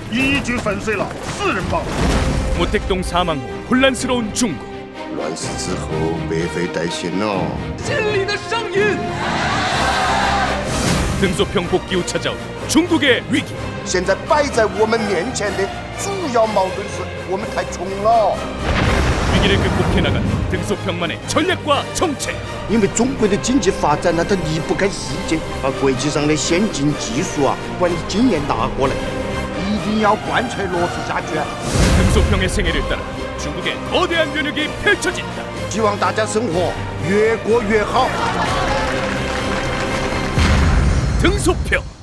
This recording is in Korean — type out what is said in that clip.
一举粉碎了4人帮。 모택동 사망 후 혼란스러운 중국. 乱世之后，百废待兴哦。 心里的声音。 등소평 복귀 후 찾아온 중국의 위기. 现在摆在我们面前的主要矛盾是我们太穷了。 위기를 극복해 나간 등소평만의 전략과 정책. 因为中国的经济发展，它离不开世界，把国际上的先进技术啊、管理经验拿过来，一定要贯彻落实下去。 등소평의 생애를 따라 중국의 거대한 면역이 펼쳐진다. 希望大家生活越过越好。 등소평.